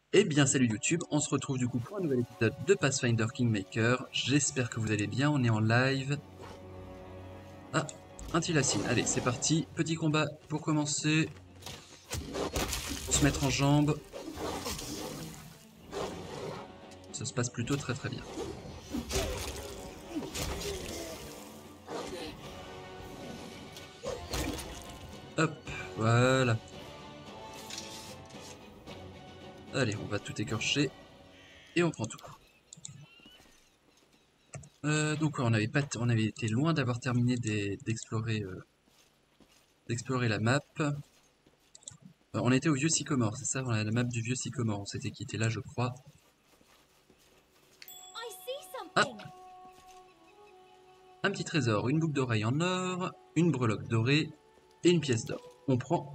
Eh bien salut YouTube, on se retrouve du coup pour un nouvel épisode de Pathfinder Kingmaker. J'espère que vous allez bien, on est en live. Ah, un Tilacine, allez c'est parti. Petit combat pour commencer. Pour se mettre en jambe. Ça se passe plutôt très bien. Hop, voilà. Allez, on va tout écorcher. Et on prend tout. Donc ouais, on avait été loin d'avoir terminé d'explorer la map. On était au vieux sycomore, c'est ça? On a la map du vieux sycomore, on s'était quitté là je crois. Ah! Un petit trésor, une boucle d'oreille en or, une breloque dorée et une pièce d'or. On prend.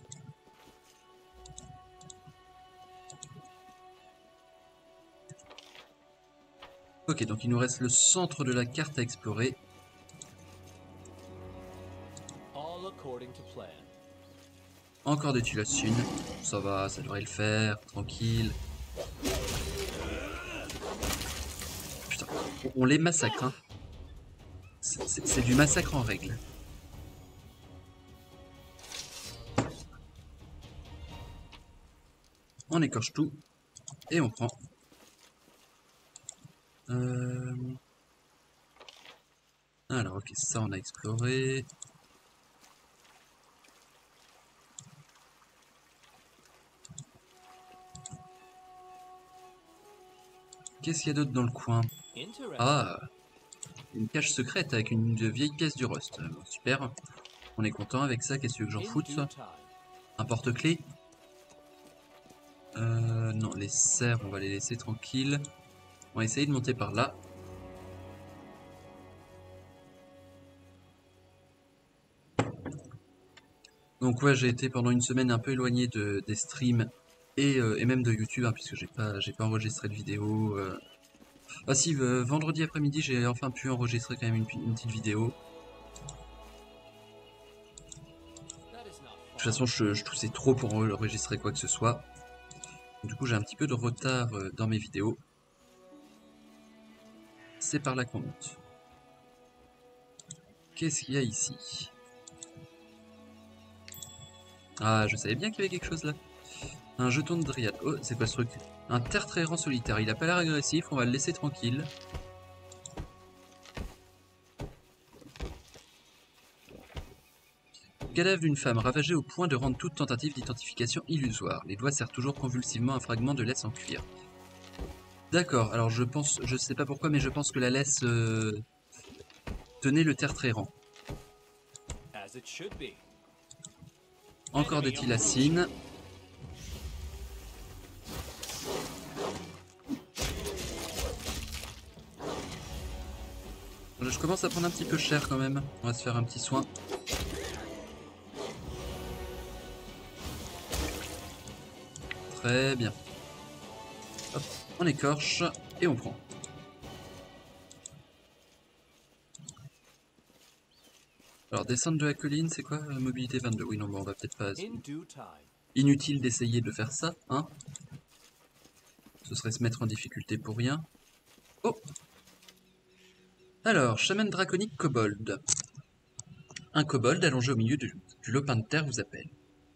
Ok, donc il nous reste le centre de la carte à explorer. Encore des Tulasunes. Ça va, ça devrait le faire, tranquille. Putain, on les massacre, hein. C'est du massacre en règle. On écorche tout et on prend. Alors ok, ça on a exploré. Qu'est-ce qu'il y a d'autre dans le coin? Ah, une cache secrète avec une vieille pièce du Rust. Bon, super, on est content avec ça, qu'est-ce que j'en foute? Un porte-clés? Non, les serres, on va les laisser tranquilles. On va essayer de monter par là. Donc ouais, j'ai été pendant une semaine un peu éloigné des streams et même de YouTube, hein, puisque j'ai pas enregistré de vidéo. Ah si, vendredi après-midi, j'ai enfin pu enregistrer quand même une petite vidéo. De toute façon, je toussais trop pour enregistrer quoi que ce soit. Du coup, j'ai un petit peu de retard dans mes vidéos. C'est par là qu'on monte. Qu'est-ce qu'il y a ici? Ah, je savais bien qu'il y avait quelque chose là. Un jeton de dryade. Oh, c'est quoi ce truc? Un tertre errant solitaire. Il a pas l'air agressif, on va le laisser tranquille. Cadavre d'une femme ravagée au point de rendre toute tentative d'identification illusoire. Les doigts serrent toujours convulsivement un fragment de laisse en cuir. D'accord, alors je sais pas pourquoi, mais je pense que la laisse tenait le tertre errant. Encore des Tilacines. Je commence à prendre un petit peu cher quand même. On va se faire un petit soin. Très bien. Hop, on écorche et on prend. Alors, descendre de la colline, c'est quoi? Mobilité 22. Oui, non, bon, on va peut-être pas... Inutile d'essayer de faire ça, hein. Ce serait se mettre en difficulté pour rien. Oh! Alors, chaman draconique kobold. Un kobold allongé au milieu du lopin de terre vous appelle.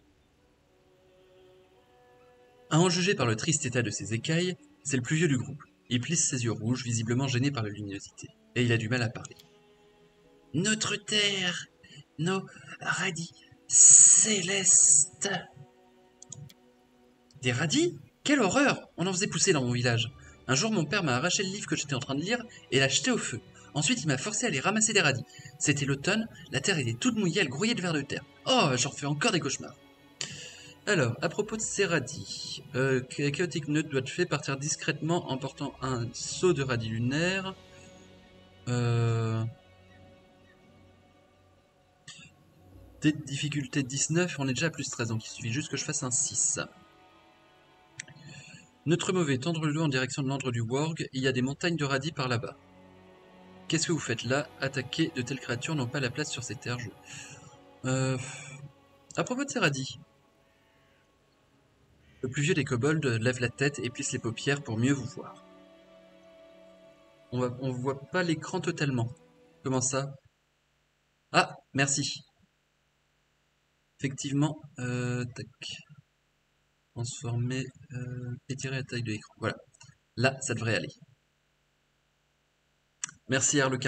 À en juger par le triste état de ses écailles, c'est le plus vieux du groupe. Il plisse ses yeux rouges, visiblement gêné par la luminosité. Et il a du mal à parler. Notre terre, nos radis célestes. Des radis? Quelle horreur! On en faisait pousser dans mon village. Un jour, mon père m'a arraché le livre que j'étais en train de lire et l'a jeté au feu. Ensuite, il m'a forcé à aller ramasser des radis. C'était l'automne, la terre était toute mouillée, elle grouillait de vers de terre. Oh, j'en fais encore des cauchemars. Alors, à propos de ces radis, Chaotic Nut doit te faire partir discrètement en portant un seau de radis lunaire. Difficulté 19, on est déjà à plus 13, donc il suffit juste que je fasse un 6. Neutre mauvais, tendre le dos en direction de l'antre du Worg, il y a des montagnes de radis par là-bas. Qu'est-ce que vous faites là? Attaquer de telles créatures n'ont pas la place sur ces terres. À propos de ces radis, Le plus vieux des kobolds lève la tête et plisse les paupières pour mieux vous voir. On voit pas l'écran totalement. Comment ça? Ah, merci. Effectivement, tac. Transformer, étirer la taille de l'écran. Voilà. Là, ça devrait aller. Merci Harlequin.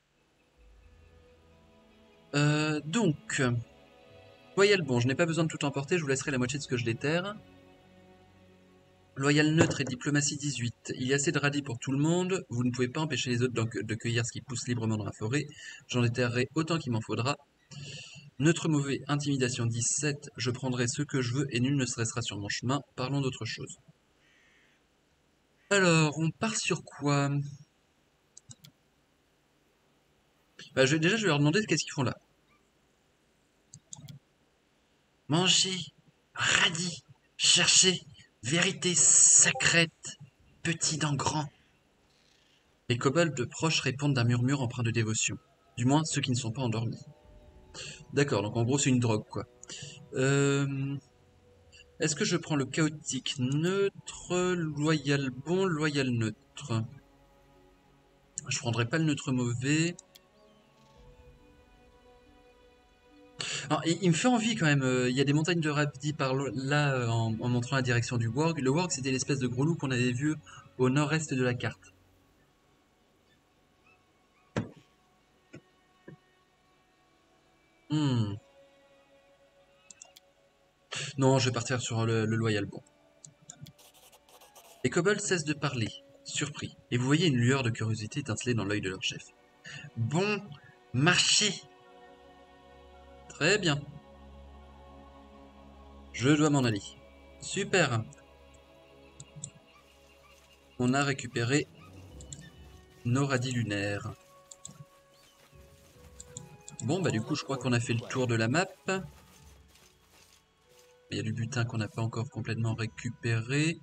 Donc, loyal bon, je n'ai pas besoin de tout emporter, je vous laisserai la moitié de ce que je déterre. Loyal neutre et diplomatie 18. Il y a assez de radis pour tout le monde, vous ne pouvez pas empêcher les autres de cueillir ce qui pousse librement dans la forêt. J'en déterrerai autant qu'il m'en faudra. Neutre mauvais, intimidation 17. Je prendrai ce que je veux et nul ne se restera sur mon chemin. Parlons d'autre chose. Alors, on part sur quoi? Bah, déjà, je vais leur demander qu'est-ce qu'ils font là. Manger, radis, chercher, vérité secrète, petit dans grand. Les kobolds proches répondent d'un murmure empreint de dévotion. Du moins, ceux qui ne sont pas endormis. D'accord, donc en gros, c'est une drogue, quoi. Est-ce que je prends le chaotique neutre, loyal bon, loyal neutre? Je prendrai pas le neutre mauvais. Alors, il me fait envie quand même. Il y a des montagnes de radis par là en montrant la direction du Worg. Le Worg, c'était l'espèce de gros loup qu'on avait vu au nord-est de la carte. Hmm. Non, je vais partir sur le loyal bon. Les kobolds cessent de parler, surpris, et vous voyez une lueur de curiosité étinceler dans l'œil de leur chef. Bon marché. Très bien. Je dois m'en aller. Super. On a récupéré nos radis lunaires. Bon, bah du coup, je crois qu'on a fait le tour de la map. Il y a du butin qu'on n'a pas encore complètement récupéré.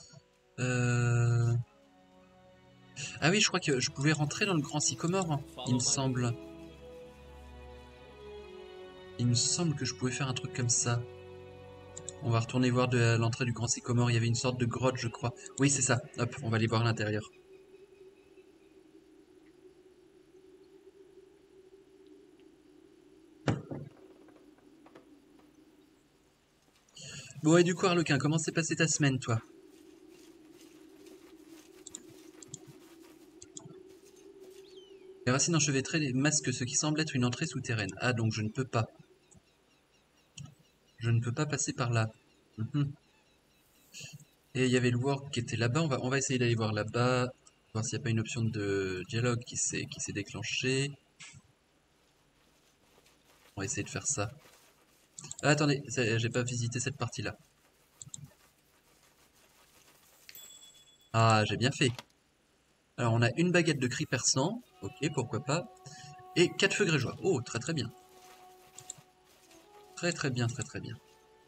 Ah oui, je crois que je pouvais rentrer dans le grand sycomore, il me semble. Il me semble que je pouvais faire un truc comme ça. On va retourner voir de l'entrée du grand sycomore. Il y avait une sorte de grotte, je crois. Oui, c'est ça. Hop, on va aller voir à l'intérieur. Bon, et du coup, Harlequin, comment s'est passée ta semaine, toi? Les racines enchevêtrées masquent ce qui semble être une entrée souterraine. Ah, donc je ne peux pas. Je ne peux pas passer par là. Mhm. Et il y avait le work qui était là-bas. On va essayer d'aller voir là-bas. Voir s'il n'y a pas une option de dialogue qui s'est déclenchée. On va essayer de faire ça. Ah, attendez, j'ai pas visité cette partie-là. Ah, j'ai bien fait. Alors, on a une baguette de cri perçant. Ok, pourquoi pas. Et 4 feux grégeois. Oh, très très bien. Très très bien, très très bien.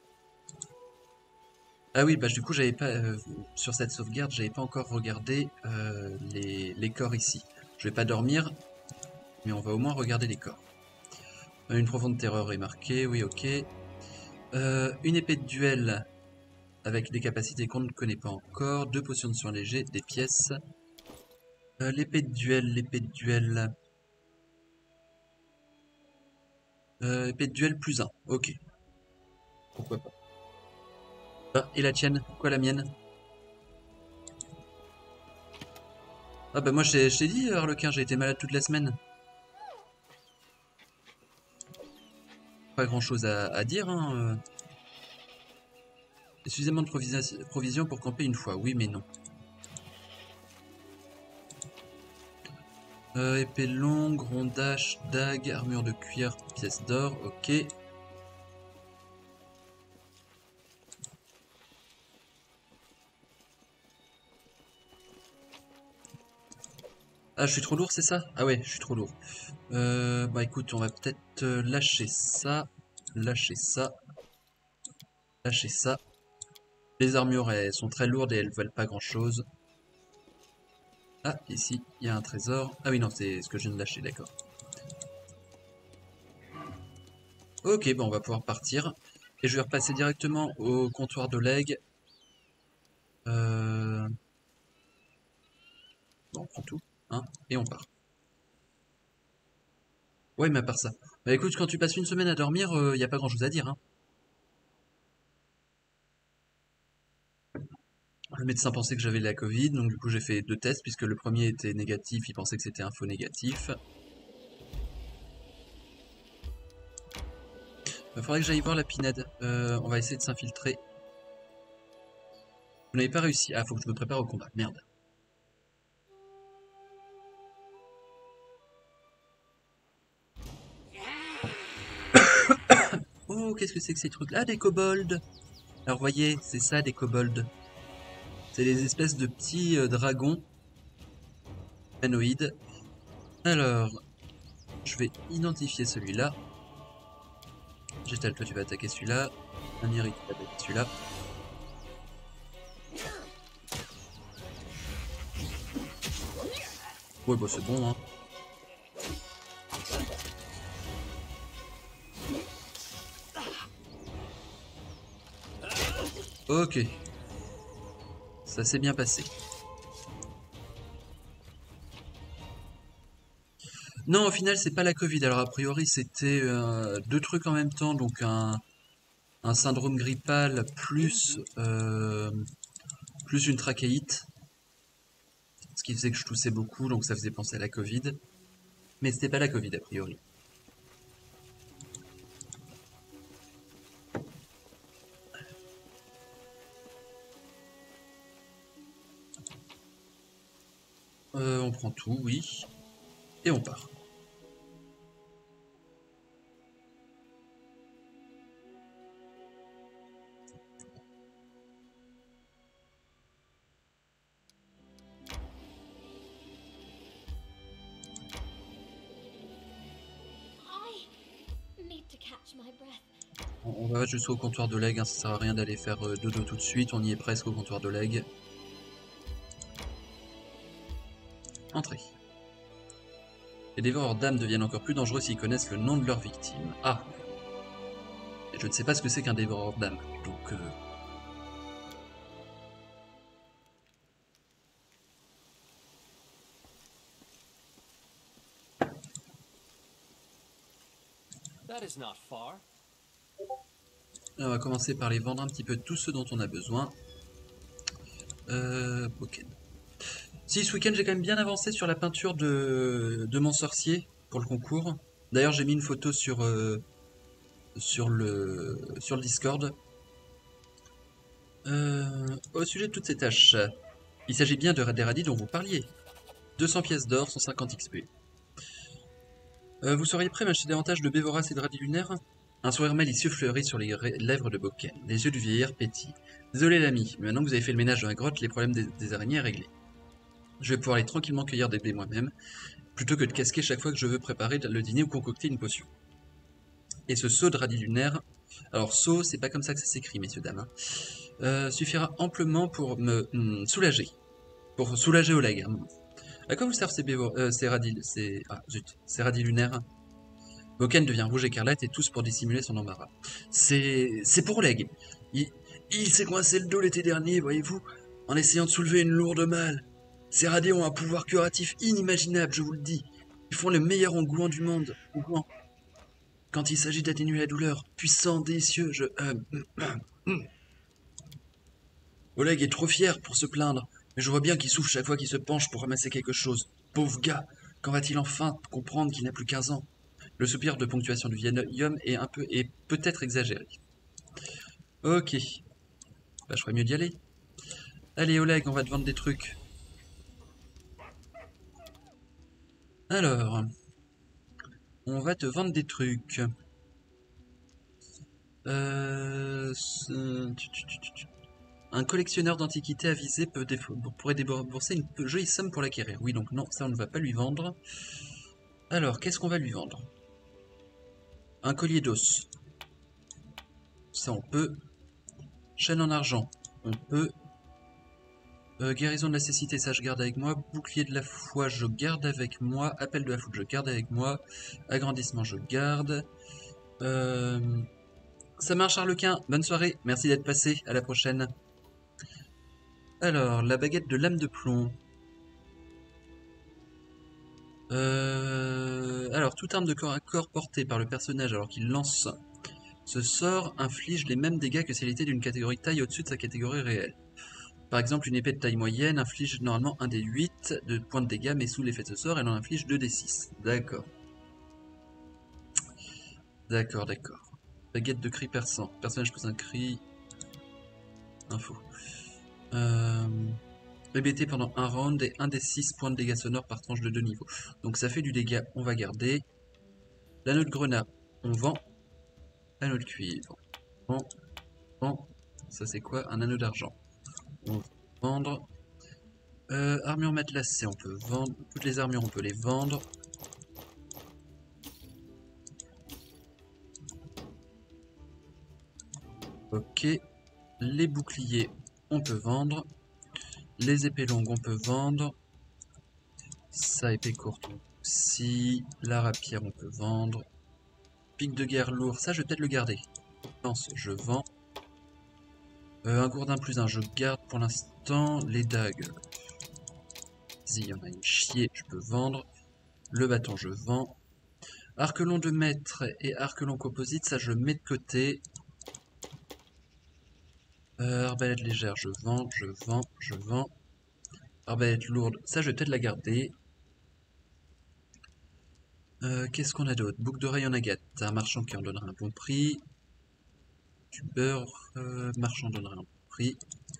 Ah oui, bah du coup, j'avais pas sur cette sauvegarde, j'avais pas encore regardé les corps ici. Je vais pas dormir, mais on va au moins regarder les corps. Une profonde terreur est marquée, oui, ok. Une épée de duel avec des capacités qu'on ne connaît pas encore. 2 potions de soins légers, des pièces. L'épée de duel, l'épée de duel. Épée de duel plus 1, ok. Pourquoi pas. Ah, et la tienne? Quoi la mienne? Ah bah moi je t'ai dit, Harlequin, j'ai été malade toute la semaine. Pas grand chose à dire, hein. Suffisamment de provisions pour camper une fois, oui mais non. Épée longue, rondage, dague, armure de cuir, pièce d'or, ok. Ah, je suis trop lourd, c'est ça? Ah ouais, je suis trop lourd. Bah écoute, on va peut-être lâcher ça, lâcher ça, lâcher ça. Les armures, elles sont très lourdes et elles valent pas grand-chose. Ah, ici, il y a un trésor. Ah oui, non, c'est ce que je viens de lâcher, d'accord. Ok, bon, on va pouvoir partir. Et je vais repasser directement au comptoir d'Oleg Bon, on prend tout, hein, et on part. Ouais, mais à part ça. Bah écoute, quand tu passes une semaine à dormir, y a pas grand-chose à dire, hein. Le médecin pensait que j'avais la Covid, donc du coup j'ai fait 2 tests, puisque le premier était négatif, il pensait que c'était un faux négatif. Faudrait que j'aille voir la pinède. On va essayer de s'infiltrer. Vous n'avez pas réussi. Ah, faut que je me prépare au combat. Merde. Oh, qu'est-ce que c'est que ces trucs-là? Des kobolds! Alors voyez, c'est ça des kobolds. C'est des espèces de petits dragons humanoïdes. Alors, je vais identifier celui-là. Gestal, toi tu vas attaquer celui-là. Amiri, tu vas attaquer celui-là. Ouais, bah c'est bon, hein. Ok. Ça s'est bien passé. Non, au final, c'est pas la Covid. Alors, a priori, c'était 2 trucs en même temps. Donc, un syndrome grippal plus une trachéite. Ce qui faisait que je toussais beaucoup, donc ça faisait penser à la Covid. Mais c'était pas la Covid, a priori. On prend tout, oui. Et on part. On va jusqu'au comptoir de leg, hein, ça sert à rien d'aller faire dodo tout de suite, on y est presque au comptoir de leg. Entrez. Les dévoreurs d'âmes deviennent encore plus dangereux s'ils connaissent le nom de leur victime. Ah. Et je ne sais pas ce que c'est qu'un dévoreur d'âmes, donc... On va commencer par les vendre un petit peu tous ceux dont on a besoin. Boken. Si, ce week-end j'ai quand même bien avancé sur la peinture de mon sorcier pour le concours. D'ailleurs j'ai mis une photo sur le Discord. Au sujet de toutes ces tâches, il s'agit bien des radis dont vous parliez. 200 pièces d'or, 150 XP. Vous seriez prêt à m'acheter davantage de Bévoras et de radis lunaires? Un sourire malicieux fleurit sur les lèvres de Boken. Les yeux du vieillard pétillent. Désolé l'ami, mais maintenant que vous avez fait le ménage dans la grotte, les problèmes des araignées sont réglés. Je vais pouvoir aller tranquillement cueillir des blés moi-même, plutôt que de casquer chaque fois que je veux préparer le dîner ou concocter une potion. Et ce seau de radis lunaire... Alors, seau, c'est pas comme ça que ça s'écrit, messieurs, dames. Hein. Suffira amplement pour me soulager. Pour soulager Oleg. Hein. À quoi vous servent ces radis... ces radis lunaires? Boken devient rouge écarlate et tousse pour dissimuler son embarras. C'est pour Oleg. Il s'est coincé le dos l'été dernier, voyez-vous, en essayant de soulever une lourde malle. Ces radis ont un pouvoir curatif inimaginable, je vous le dis. Ils font le meilleur engouement du monde. Quand il s'agit d'atténuer la douleur, puissant, délicieux, Oleg est trop fier pour se plaindre, mais je vois bien qu'il souffle chaque fois qu'il se penche pour ramasser quelque chose. Pauvre gars, quand va-t-il enfin comprendre qu'il n'a plus 15 ans? Le soupir de ponctuation du vieil homme est peut-être exagéré. Ok. Bah, je ferais mieux d'y aller. Allez, Oleg, on va te vendre des trucs. Alors, on va te vendre des trucs. Un collectionneur d'antiquités avisé pourrait débourser une jolie somme pour l'acquérir. Oui, donc non, ça on ne va pas lui vendre. Alors, qu'est-ce qu'on va lui vendre? Un collier d'os. Ça on peut. Chaîne en argent. On peut. Guérison de la cécité, ça je garde avec moi. Bouclier de la foi, je garde avec moi. Appel de la foudre, je garde avec moi. Agrandissement, je garde. Ça marche, Harlequin. Bonne soirée. Merci d'être passé. À la prochaine. Alors, la baguette de lame de plomb. Alors, toute arme de corps à corps portée par le personnage alors qu'il lance ce sort inflige les mêmes dégâts que si elle était d'une catégorie taille au-dessus de sa catégorie réelle. Par exemple, une épée de taille moyenne inflige normalement 1 des 8 de points de dégâts, mais sous l'effet de ce sort, elle en inflige 2 des 6. D'accord. D'accord, d'accord. Baguette de cri perçant. Personnage pose un cri. Info. Répété pendant un round et 1 des 6 points de dégâts sonores par tranche de 2 niveaux. Donc ça fait du dégât, on va garder. L'anneau de grenat, on vend. Anneau de cuivre, on vend. Ça c'est quoi? Un anneau d'argent. On va vendre. Armure matelassée, on peut vendre. Toutes les armures, on peut les vendre. Ok. Les boucliers, on peut vendre. Les épées longues, on peut vendre. Ça, épée courte aussi. La rapière, on peut vendre. Pic de guerre lourd, ça, je vais peut-être le garder. Lance, je vends. Un gourdin plus un, je garde pour l'instant. Les dagues. Vas-y, il y en a une chier, je peux vendre. Le bâton, je vends. Arc long de mètre et arc long composite, ça, je mets de côté. Arbalète légère, je vends, je vends, je vends. Arbalète lourde, ça, je vais peut-être la garder. Qu'est-ce qu'on a d'autre? Boucle d'oreille en agate, un marchand qui en donnera un bon prix. Du beurre, marchand donnera un bon prix.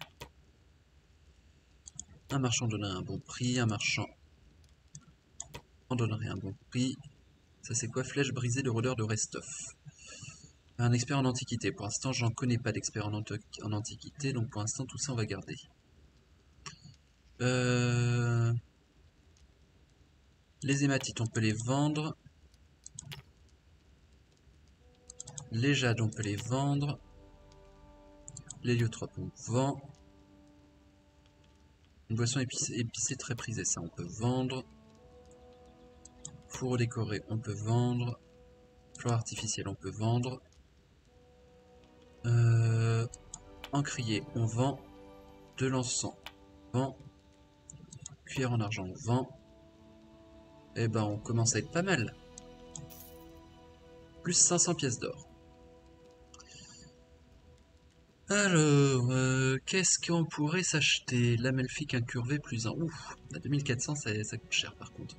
Un marchand donnerait un bon prix, un marchand en donnerait un bon prix. Ça c'est quoi? Flèche brisée de rôdeur de Restov. Un expert en antiquité. Pour l'instant, j'en connais pas d'expert en antiquité, donc pour l'instant, tout ça, on va garder. Les hématites, on peut les vendre. Les jades, on peut les vendre. L'héliotrope, on vend. Une boisson épicée très prisée, ça, on peut vendre. Four décoré, on peut vendre. Fleur artificielle, on peut vendre. Encrier, on vend. De l'encens, on vend. Cuillère en argent, on vend. Eh ben, on commence à être pas mal. Plus 500 pièces d'or. Alors, qu'est-ce qu'on pourrait s'acheter? L'amelfique incurvé plus 1. Ouf, à 2400, ça coûte cher par contre.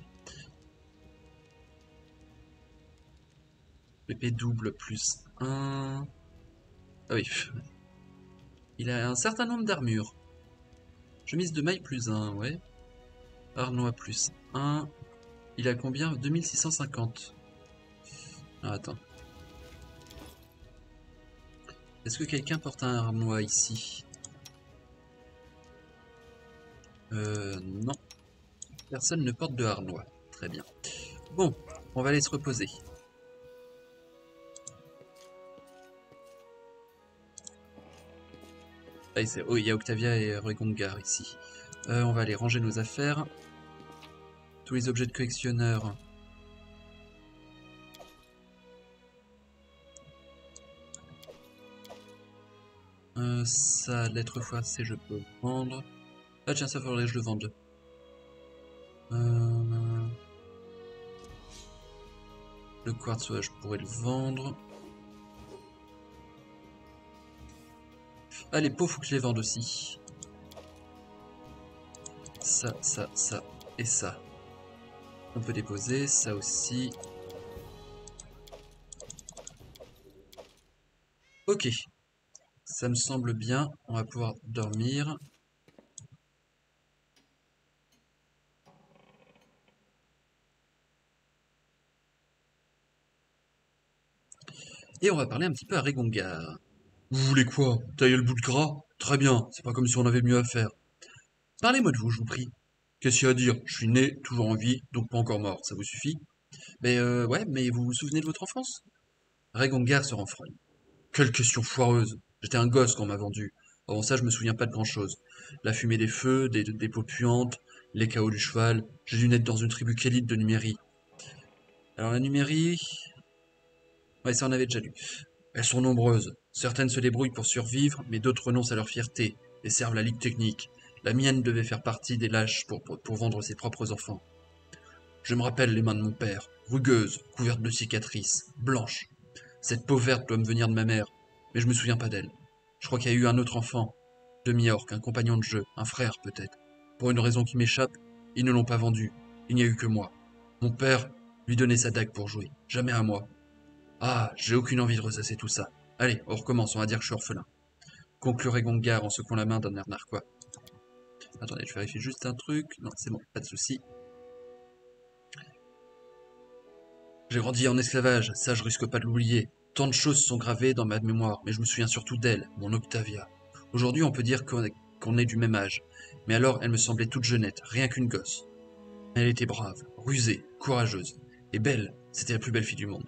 Épée double plus 1. Ah oui. Il a un certain nombre d'armures. Chemise de maille plus 1, ouais. Arnois plus 1. Il a combien? 2650. Ah, attends. Est-ce que quelqu'un porte un arnois ici? Non. Personne ne porte de harnois. Très bien. Bon, on va aller se reposer. Ah, oh, il y a Octavia et Regongar ici. On va aller ranger nos affaires. Tous les objets de collectionneur. Ça, lettre froissée, je peux vendre. Ah tiens, ça faudrait que je le vende. Le quartz, ouais, je pourrais le vendre. Ah, les pots, faut que je les vende aussi. Ça et ça. On peut déposer, ça aussi. Ok. Ça me semble bien. On va pouvoir dormir. Et on va parler un petit peu à Regongar. Vous voulez quoi? Tailler le bout de gras? Très bien, c'est pas comme si on avait mieux à faire. Parlez-moi de vous, je vous prie. Qu'est-ce qu'il y a à dire? Je suis né, toujours en vie, donc pas encore mort, ça vous suffit? Mais ouais, mais vous vous souvenez de votre enfance? Regongar se renfrogne. Quelle question foireuse! J'étais un gosse quand on m'a vendu. Avant ça, je me souviens pas de grand-chose. La fumée des feux, des peaux puantes, les chaos du cheval. J'ai dû naître dans une tribu kélite de Numérie. Alors la Numérie... Ouais, ça on avait déjà lu. Elles sont nombreuses. Certaines se débrouillent pour survivre, mais d'autres renoncent à leur fierté et servent la Ligue technique. La mienne devait faire partie des lâches pour vendre ses propres enfants. Je me rappelle les mains de mon père, rugueuses, couvertes de cicatrices, blanches. Cette peau verte doit me venir de ma mère, mais je me souviens pas d'elle. Je crois qu'il y a eu un autre enfant, demi-orc, un compagnon de jeu, un frère peut-être. Pour une raison qui m'échappe, ils ne l'ont pas vendu. Il n'y a eu que moi. Mon père lui donnait sa dague pour jouer, jamais à moi. Ah, j'ai aucune envie de ressasser tout ça. Allez, on recommence, on va dire que je suis orphelin. Conclurait Gongar en secouant la main d'un air narquois. Attendez, je vérifie juste un truc. Non, c'est bon, pas de souci. J'ai grandi en esclavage, ça je risque pas de l'oublier. Tant de choses sont gravées dans ma mémoire, mais je me souviens surtout d'elle, mon Octavia. Aujourd'hui, on peut dire qu'on est du même âge, mais alors elle me semblait toute jeunette, rien qu'une gosse. Elle était brave, rusée, courageuse, et belle, c'était la plus belle fille du monde.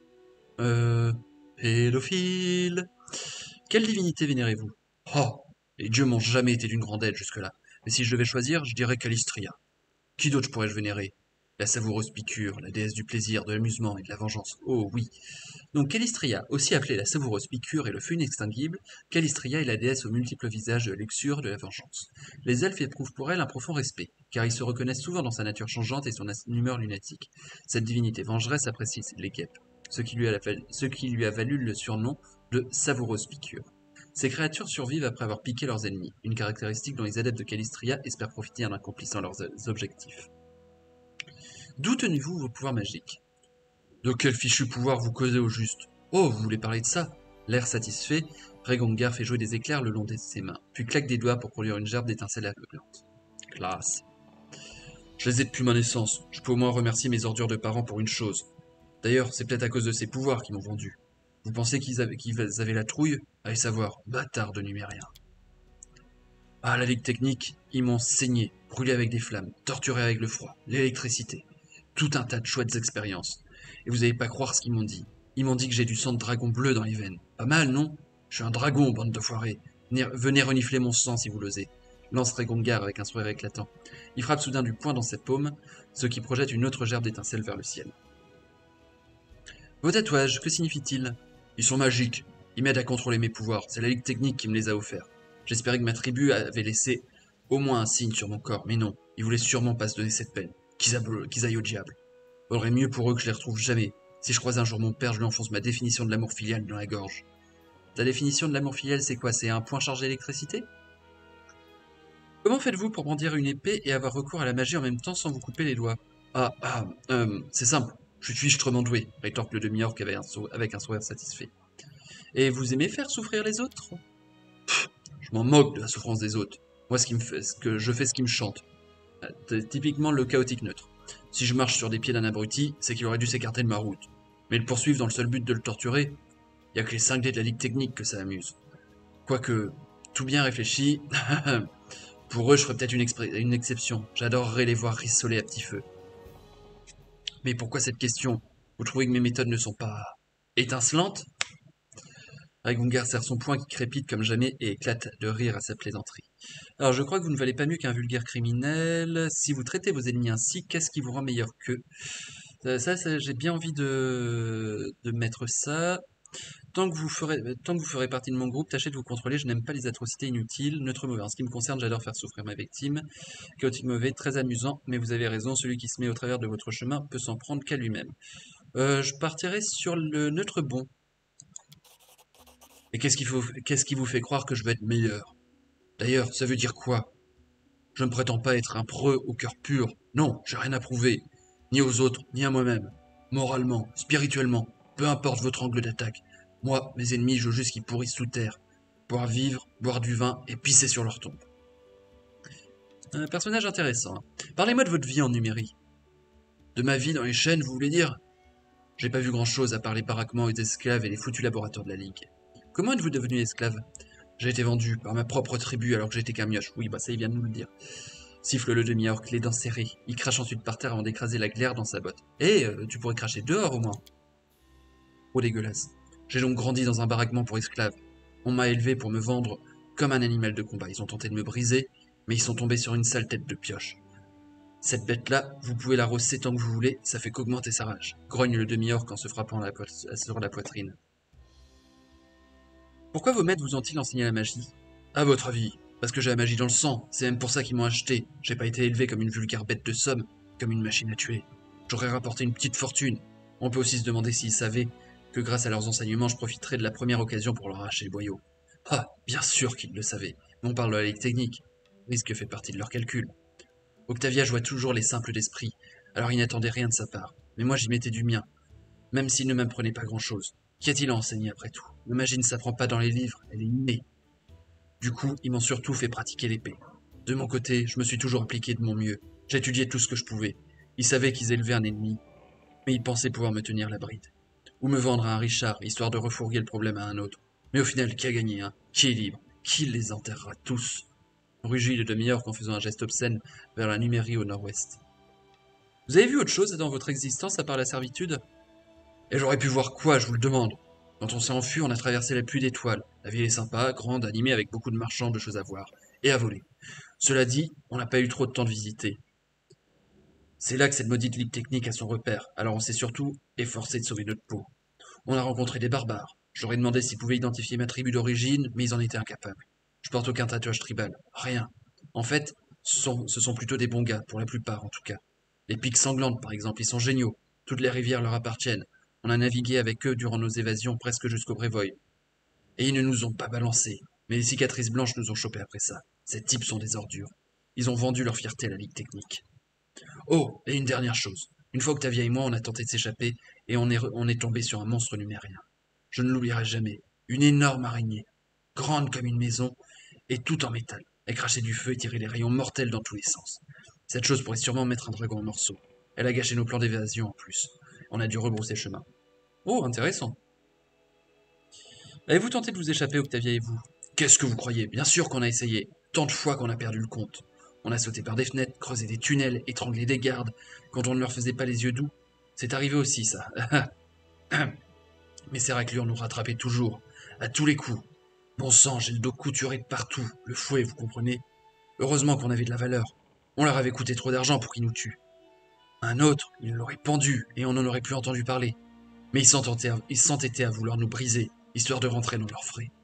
Pédophile. Quelle divinité vénérez-vous? Oh, les dieux m'ont jamais été d'une grande aide jusque-là, mais si je devais choisir, je dirais Calistria. Qui d'autre pourrais-je vénérer? La savoureuse piqûre, la déesse du plaisir, de l'amusement et de la vengeance. Oh oui. Donc Calistria, aussi appelée la savoureuse piqûre et le feu inextinguible, Calistria est la déesse aux multiples visages de la luxure de la vengeance. Les elfes éprouvent pour elle un profond respect, car ils se reconnaissent souvent dans sa nature changeante et son humeur lunatique. Cette divinité vengeresse apprécie les guêpes, ce qui lui a valu le surnom de savoureuse piqûre. Ces créatures survivent après avoir piqué leurs ennemis, une caractéristique dont les adeptes de Calistria espèrent profiter en accomplissant leurs objectifs. D'où tenez-vous vos pouvoirs magiques? De quel fichu pouvoir vous causez au juste? Oh, vous voulez parler de ça? L'air satisfait, Regongar fait jouer des éclairs le long de ses mains, puis claque des doigts pour produire une gerbe d'étincelles aveuglantes. Classe. Je les ai depuis ma naissance. Je peux au moins remercier mes ordures de parents pour une chose. D'ailleurs, c'est peut-être à cause de ces pouvoirs qu'ils m'ont vendu. Vous pensez qu'ils avaient la trouille? Allez savoir, bâtard de numérien. Ah, la ligue technique, ils m'ont saigné, brûlé avec des flammes, torturé avec le froid, l'électricité. Tout un tas de chouettes expériences. Et vous n'allez pas croire ce qu'ils m'ont dit. Ils m'ont dit que j'ai du sang de dragon bleu dans les veines. Pas mal, non? Je suis un dragon, bande de foirés. Venez renifler mon sang si vous l'osez. Lance Regongar avec un sourire éclatant. Il frappe soudain du poing dans sa paume, ce qui projette une autre gerbe d'étincelles vers le ciel. Vos tatouages, que signifient-ils? Ils sont magiques. Ils m'aident à contrôler mes pouvoirs. C'est la ligue technique qui me les a offerts. J'espérais que ma tribu avait laissé au moins un signe sur mon corps, mais non. Ils voulaient sûrement pas se donner cette peine. Qu'ils aillent au diable. Vaudrait mieux pour eux que je les retrouve jamais. Si je croise un jour mon père, je lui enfonce ma définition de l'amour filial dans la gorge. Ta définition de l'amour filial, c'est quoi? C'est un point chargé d'électricité? Comment faites-vous pour brandir une épée et avoir recours à la magie en même temps sans vous couper les doigts? C'est simple. Je suis fichtrement doué, rétorque le demi-orc avec un sourire satisfait. Et vous aimez faire souffrir les autres? Je m'en moque de la souffrance des autres. Moi, je fais ce qui me chante. Typiquement le chaotique neutre. Si je marche sur des pieds d'un abruti, c'est qu'il aurait dû s'écarter de ma route. Mais le poursuivre dans le seul but de le torturer, y a que les cinglés de la ligue technique que ça amuse. Quoique, tout bien réfléchi, pour eux je ferais peut-être une exception. J'adorerais les voir rissoler à petit feu. Mais pourquoi cette question? Vous trouvez que mes méthodes ne sont pas étincelantes? Regongar serre son poing qui crépite comme jamais et éclate de rire à sa plaisanterie. Alors je crois que vous ne valez pas mieux qu'un vulgaire criminel. Si vous traitez vos ennemis ainsi, qu'est-ce qui vous rend meilleur qu'eux? Ça, j'ai bien envie de mettre ça. Tant que vous ferez partie de mon groupe, tâchez de vous contrôler, je n'aime pas les atrocités inutiles. Neutre mauvais. En ce qui me concerne, j'adore faire souffrir ma victime. Chaotique mauvais, très amusant, mais vous avez raison, celui qui se met au travers de votre chemin peut s'en prendre qu'à lui-même. Je partirai sur le neutre bon. Et qu'est-ce qui vous fait croire que je vais être meilleur? D'ailleurs, ça veut dire quoi? Je ne prétends pas être un preux au cœur pur. Non, j'ai rien à prouver. Ni aux autres, ni à moi-même. Moralement, spirituellement, peu importe votre angle d'attaque. Moi, mes ennemis, je veux juste qu'ils pourrissent sous terre. Pouvoir vivre, boire du vin et pisser sur leur tombe. Un personnage intéressant. Parlez-moi de votre vie en numérie. De ma vie dans les chaînes, vous voulez dire? J'ai pas vu grand-chose à part les baraquements aux esclaves et les foutus laboratoires de la Ligue. Comment êtes-vous devenu esclave? J'ai été vendu par ma propre tribu alors que j'étais qu'un mioche. Oui, ça il vient de nous le dire. Siffle le demi-orc, les dents serrées. Il crache ensuite par terre avant d'écraser la glaire dans sa botte. Tu pourrais cracher dehors au moins. Oh dégueulasse. J'ai donc grandi dans un baraquement pour esclaves. On m'a élevé pour me vendre comme un animal de combat. Ils ont tenté de me briser, mais ils sont tombés sur une sale tête de pioche. Cette bête-là, vous pouvez la rosser tant que vous voulez, ça fait qu'augmenter sa rage. Grogne le demi-orc en se frappant sur la poitrine. Pourquoi vos maîtres vous ont-ils enseigné la magie? À votre avis, Parce que j'ai la magie dans le sang, c'est même pour ça qu'ils m'ont acheté. J'ai pas été élevé comme une vulgaire bête de somme, comme une machine à tuer. J'aurais rapporté une petite fortune. On peut aussi se demander s'ils savaient que grâce à leurs enseignements, je profiterais de la première occasion pour leur arracher le boyau. Ah, bien sûr qu'ils le savaient, mais on parle de la ligue technique. Le risque fait partie de leurs calculs. Octavia jouait toujours les simples d'esprit, alors il n'attendait rien de sa part. Mais moi j'y mettais du mien, même s'il ne m'apprenait pas grand-chose. Qu'y a-t-il à enseigner après tout? La magie ne s'apprend pas dans les livres, elle est innée. Du coup, ils m'ont surtout fait pratiquer l'épée. De mon côté, je me suis toujours impliqué de mon mieux. J'étudiais tout ce que je pouvais. Ils savaient qu'ils élevaient un ennemi, mais ils pensaient pouvoir me tenir la bride. Ou me vendre à un Richard, histoire de refourguer le problème à un autre. Mais au final, qui a gagné, hein? Qui est libre? Qui les enterrera tous? On rugit de demi-heure en faisant un geste obscène vers la Numérie au nord-ouest. Vous avez vu autre chose dans votre existence à part la servitude? Et j'aurais pu voir quoi, je vous le demande. Quand on s'est enfui, on a traversé la pluie d'étoiles. La ville est sympa, grande, animée avec beaucoup de marchands, de choses à voir. Et à voler. Cela dit, on n'a pas eu trop de temps de visiter. C'est là que cette maudite ligue technique a son repère, alors on s'est surtout efforcé de sauver notre peau. On a rencontré des barbares. Je leur ai demandé s'ils pouvaient identifier ma tribu d'origine, mais ils en étaient incapables. Je porte aucun tatouage tribal. Rien. En fait, ce sont plutôt des bons gars, pour la plupart en tout cas. Les pics sanglantes, par exemple, ils sont géniaux. Toutes les rivières leur appartiennent. On a navigué avec eux durant nos évasions presque jusqu'au Brévoy. Et ils ne nous ont pas balancés. Mais les cicatrices blanches nous ont chopés après ça. Ces types sont des ordures. Ils ont vendu leur fierté à la Ligue technique. Oh, et une dernière chose. Une fois Octavia et moi, on a tenté de s'échapper, et on est tombé sur un monstre numérien. Je ne l'oublierai jamais. Une énorme araignée, grande comme une maison, et tout en métal. Elle crachait du feu et tirait des rayons mortels dans tous les sens. Cette chose pourrait sûrement mettre un dragon en morceaux. Elle a gâché nos plans d'évasion en plus. On a dû rebrousser chemin. Oh, intéressant. Avez-vous tenté de vous échapper, Octavia et vous? Qu'est-ce que vous croyez? Bien sûr qu'on a essayé. Tant de fois qu'on a perdu le compte. On a sauté par des fenêtres, creusé des tunnels, étranglé des gardes, quand on ne leur faisait pas les yeux doux. C'est arrivé aussi, ça. Mais ces raclures nous rattrapaient toujours, à tous les coups. Bon sang, j'ai le dos couturé de partout, le fouet, vous comprenez? Heureusement qu'on avait de la valeur. On leur avait coûté trop d'argent pour qu'ils nous tuent. Un autre, il l'aurait pendu, et on n'en aurait plus entendu parler. Mais ils s'entêtaient à vouloir nous briser, histoire de rentrer dans leurs frais.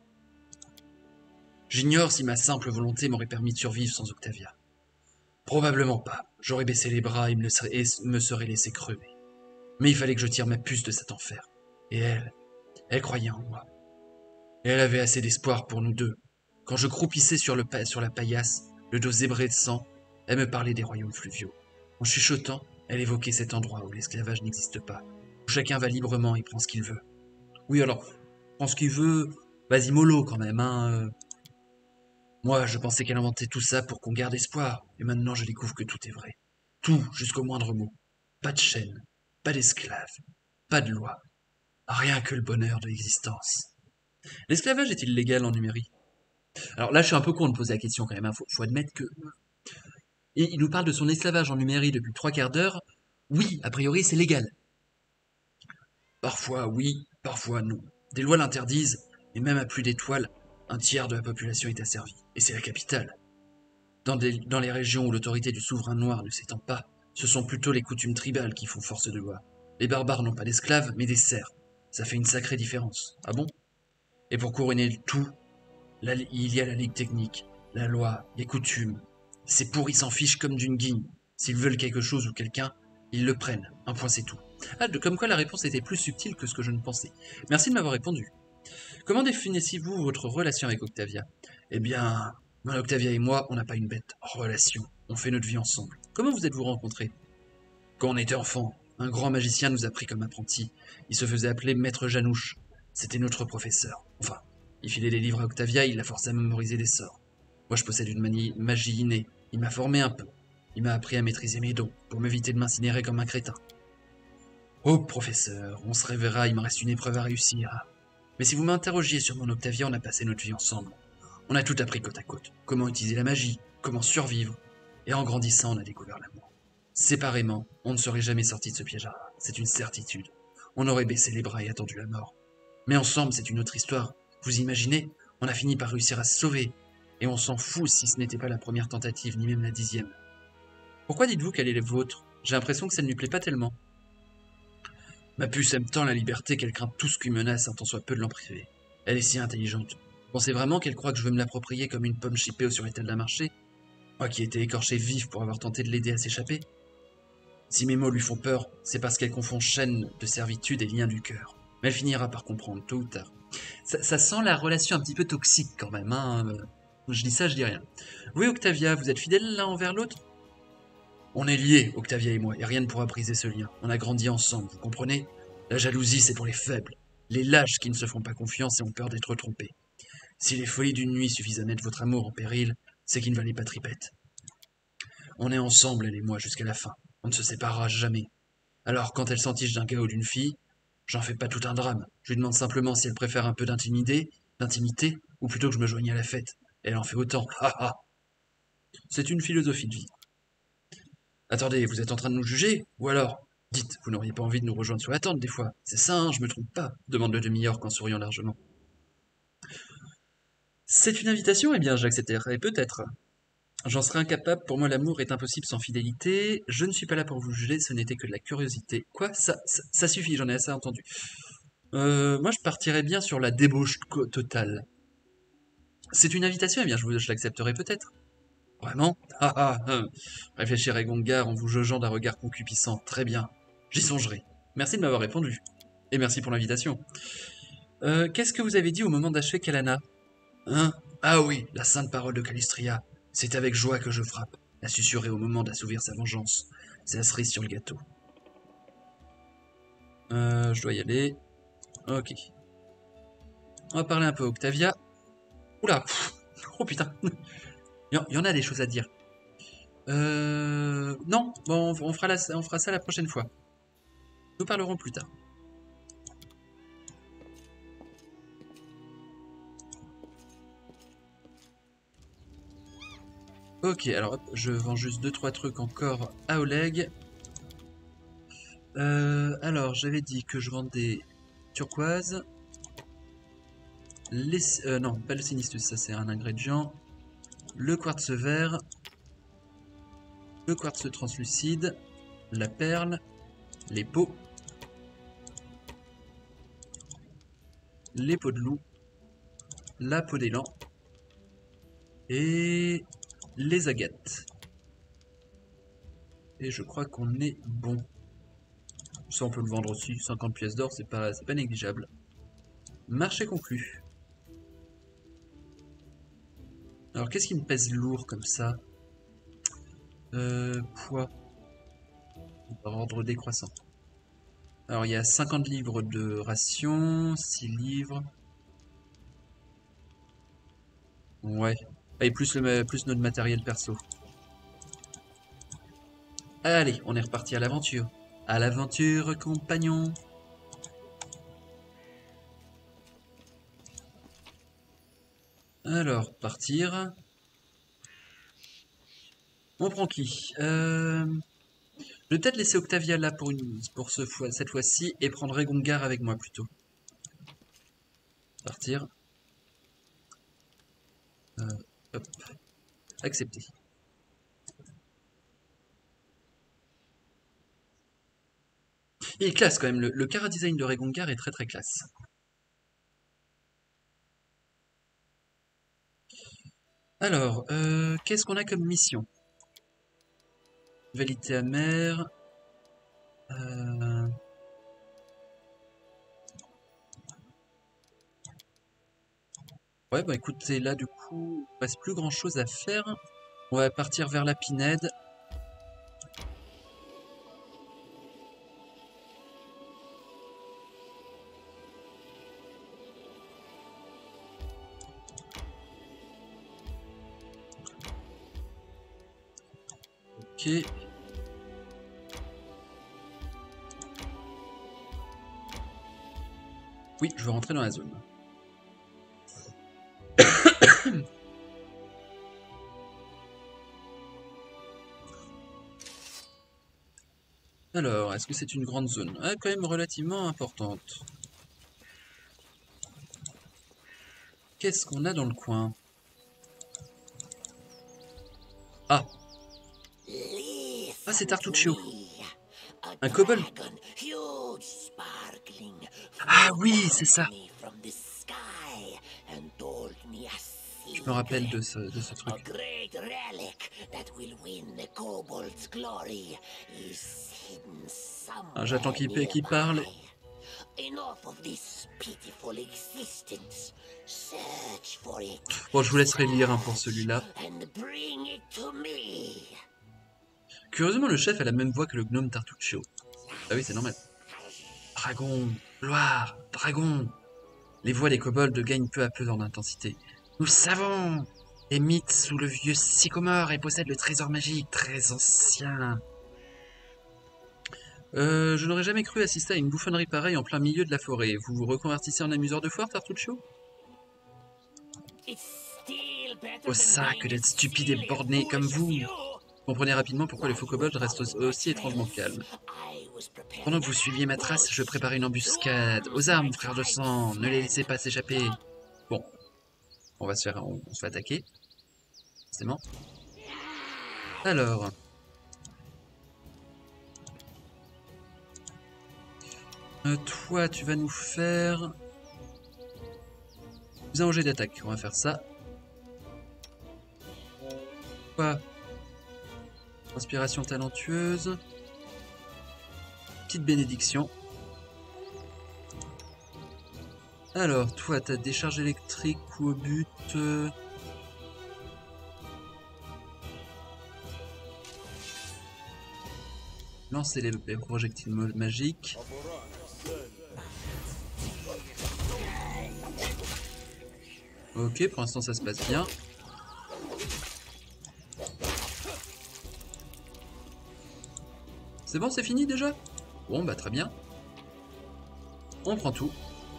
J'ignore si ma simple volonté m'aurait permis de survivre sans Octavia. Probablement pas. J'aurais baissé les bras et me serais laissé crever. Mais il fallait que je tire ma puce de cet enfer. Et elle croyait en moi. Et elle avait assez d'espoir pour nous deux. Quand je croupissais sur la paillasse, le dos zébré de sang, elle me parlait des royaumes fluviaux. En chuchotant, elle évoquait cet endroit où l'esclavage n'existe pas, où chacun va librement et prend ce qu'il veut. Oui, alors, prend ce qu'il veut, vas-y mollo quand même, hein. Moi, je pensais qu'elle inventait tout ça pour qu'on garde espoir, et maintenant je découvre que tout est vrai. Tout, jusqu'au moindre mot. Pas de chaîne, pas d'esclaves, pas de loi. Rien que le bonheur de l'existence. L'esclavage est-il légal en Numérie? Alors là, je suis un peu con de poser la question quand même, hein. Faut admettre que... Et il nous parle de son esclavage en Numérie depuis 3 quarts d'heure. Oui, a priori, c'est légal. Parfois oui, parfois non. Des lois l'interdisent, et même à plus d'étoiles, un tiers de la population est asservie. Et c'est la capitale. Dans les régions où l'autorité du souverain noir ne s'étend pas, ce sont plutôt les coutumes tribales qui font force de loi. Les barbares n'ont pas d'esclaves, mais des serfs. Ça fait une sacrée différence. Ah bon? Et pour couronner le tout, il y a la ligue technique, la loi, les coutumes. Ces pourris s'en fichent comme d'une guigne. S'ils veulent quelque chose ou quelqu'un, ils le prennent. Un point c'est tout. Ah, comme quoi la réponse était plus subtile que ce que je ne pensais. Merci de m'avoir répondu. Comment définissez-vous votre relation avec Octavia? Eh bien, Octavia et moi, on n'a pas une bête relation. On fait notre vie ensemble. Comment vous êtes-vous rencontrés? Quand on était enfant, un grand magicien nous a pris comme apprentis. Il se faisait appeler Maître Janouche. C'était notre professeur. Enfin, il filait des livres à Octavia, il l'a forcé à mémoriser des sorts. Moi, je possède une magie innée. Il m'a formé un peu. Il m'a appris à maîtriser mes dons, pour m'éviter de m'incinérer comme un crétin. Oh, professeur, on se réveillera, il me reste une épreuve à réussir. Mais si vous m'interrogiez sur mon Octavia, on a passé notre vie ensemble. On a tout appris côte à côte. Comment utiliser la magie, comment survivre. Et en grandissant, on a découvert l'amour. Séparément, on ne serait jamais sorti de ce piège. C'est une certitude. On aurait baissé les bras et attendu la mort. Mais ensemble, c'est une autre histoire. Vous imaginez? On a fini par réussir à se sauver. Et on s'en fout si ce n'était pas la première tentative, ni même la 10e. Pourquoi dites-vous qu'elle est la vôtre? J'ai l'impression que ça ne lui plaît pas tellement. Ma puce aime tant la liberté qu'elle craint tout ce qui menace un tant soit peu de l'en priver. Elle est si intelligente. Pensez vraiment qu'elle croit que je veux me l'approprier comme une pomme chipée sur l'étal d'un marché? Moi qui ai été écorché vif pour avoir tenté de l'aider à s'échapper? Si mes mots lui font peur, c'est parce qu'elle confond chaîne de servitude et lien du cœur. Mais elle finira par comprendre, tôt ou tard. Ça sent la relation un petit peu toxique quand même, hein. Je dis ça, je dis rien. Oui, Octavia, vous êtes fidèles l'un envers l'autre? On est liés, Octavia et moi, et rien ne pourra briser ce lien. On a grandi ensemble, vous comprenez? La jalousie, c'est pour les faibles, les lâches qui ne se font pas confiance et ont peur d'être trompés. Si les folies d'une nuit suffisent à mettre votre amour en péril, c'est qu'il ne valait pas tripette. On est ensemble, elle et moi, jusqu'à la fin. On ne se séparera jamais. Alors, quand elle s'entiche d'un gars ou d'une fille, j'en fais pas tout un drame. Je lui demande simplement si elle préfère un peu d'intimité, ou plutôt que je me joigne à la fête. Elle en fait autant. Ha ha. C'est une philosophie de vie. Attendez, vous êtes en train de nous juger? Ou alors, dites, vous n'auriez pas envie de nous rejoindre sur la tente des fois? C'est ça, hein, je me trompe pas, demande le demi-orc en souriant largement. C'est une invitation? Eh bien, j'accepterai peut-être. J'en serais incapable, pour moi l'amour est impossible sans fidélité. Je ne suis pas là pour vous juger, ce n'était que de la curiosité. Quoi? Ça suffit, j'en ai assez entendu. Moi je partirais bien sur la débauche totale. C'est une invitation? Eh bien, je l'accepterai peut-être. Vraiment? Ah ah, réfléchirait Gongar en vous jaugeant d'un regard concupissant. Très bien, j'y songerai. Merci de m'avoir répondu. Et merci pour l'invitation. Qu'est-ce que vous avez dit au moment d'achever Kalana? Hein? Ah oui, la sainte parole de Calistria. C'est avec joie que je frappe. La susurrer au moment d'assouvir sa vengeance. C'est la cerise sur le gâteau. Je dois y aller. Ok. On va parler un peu Octavia. Oula, oh putain. Il y en a des choses à dire. Non, bon, on fera ça la prochaine fois. Nous parlerons plus tard. Ok, alors hop, je vends juste 2-3 trucs encore à Oleg. Alors, j'avais dit que je vendais turquoise. Non, pas le sinistus, ça c'est un ingrédient. Le quartz vert. Le quartz translucide. La perle. Les peaux. Les peaux de loup. La peau d'élan. Et les agates. Et je crois qu'on est bon. Ça on peut le vendre aussi, 50 pièces d'or, c'est pas négligeable. Marché conclu. Alors qu'est-ce qui me pèse lourd comme ça? Poids. Par ordre décroissant. Alors il y a 50 livres de ration, 6 livres. Ouais. Et plus notre matériel perso. Allez, on est reparti à l'aventure. À l'aventure, compagnon. Alors, partir. On prend qui? Je vais peut-être laisser Octavia là pour cette fois-ci et prendre Regongar avec moi plutôt. Partir. Hop. Accepter. Il est classe quand même, le chara-design de Regongar est très très classe. Alors, qu'est-ce qu'on a comme mission? Rivalité amère. Ouais, bah écoutez, là du coup, il ne reste plus grand chose à faire. On va partir vers la Pinède. Ok. Oui, je veux rentrer dans la zone. Alors, est-ce que c'est une grande zone? Ah, quand même relativement importante. Qu'est-ce qu'on a dans le coin? Ah! Ah, c'est Tartuccio. Un kobold. Ah oui, c'est ça. me rappelle de ce truc. Ah, j'attends qu'il parle. Bon, je vous laisserai lire pour celui-là. Curieusement, le chef a la même voix que le gnome Tartuccio. Ah oui, c'est normal. Dragon, gloire, dragon. Les voix des kobolds gagnent peu à peu en intensité. Nous savons! Les mythes sous le vieux sycomore et possèdent le trésor magique très ancien. Je n'aurais jamais cru assister à une bouffonnerie pareille en plein milieu de la forêt. Vous vous reconvertissez en amuseur de foire, Tartuccio? Oh ça, que d'être stupide et borné comme vous! Comprenez rapidement pourquoi les faux kobolds restent aussi étrangement calmes. Pendant que vous suiviez ma trace, je préparais une embuscade. Aux armes, frère de sang, ne les laissez pas s'échapper. Bon, on se fait attaquer. C'est bon. Alors. Toi, tu vas nous faire... Vous un jet d'attaque, on va faire ça. Quoi? Inspiration talentueuse. Petite bénédiction. Alors, toi, t'as décharge électrique ou au but... Lancer les projectiles magiques. Ok, pour l'instant ça se passe bien. C'est bon, c'est fini déjà? Bon, bah très bien. On prend tout.